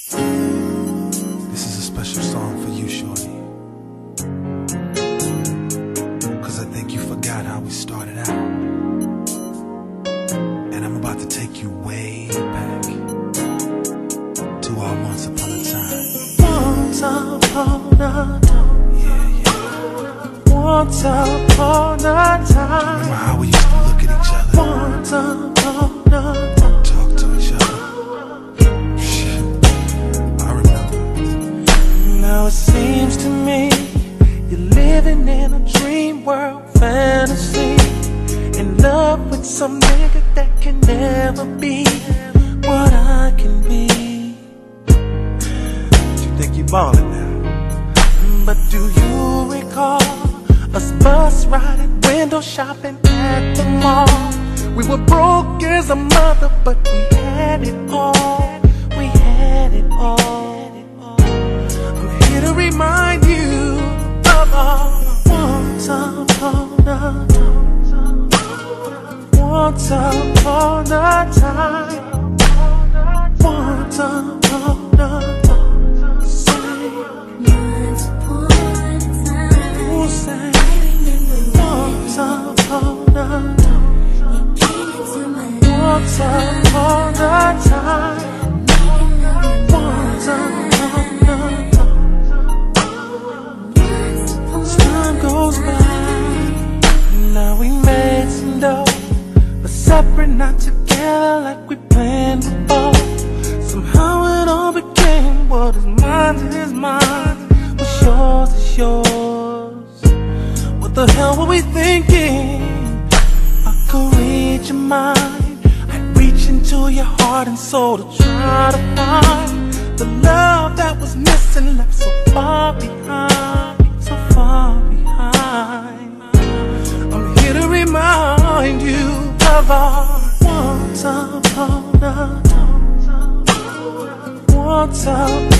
This is a special song for you, shorty, 'cause I think you forgot how we started out. And I'm about to take you way back to our once upon a time. Once upon a time. Yeah, yeah. Once upon a time. Remember how we used to look at each other? Once upon a time. Talk to each other. Shit, I remember. Now it seems to me you're living in a dream world fantasy, in love with some nigga that can never be what I can be. You think you ballin' now? But do you recall us bus riding, window shopping at the mall? We were broke as a mother, but we had it all. We had it all. I'm here to remind you of our once upon a time. Once upon a time. Once upon a time. Say, Once upon a time, who say, I remember once upon a time. you came into my Once life, upon a time. making love Once upon a time. once upon As time goes by, now we made some dough, but separate, not together like we planned before. Somehow it all became what is mine is mine, what's yours is yours. What the hell were we thinking? I could read your mind, I'd reach into your heart and soul to try to find the love that was missing, left so far behind, so far behind. I'm here to remind you of our once upon a time. Once upon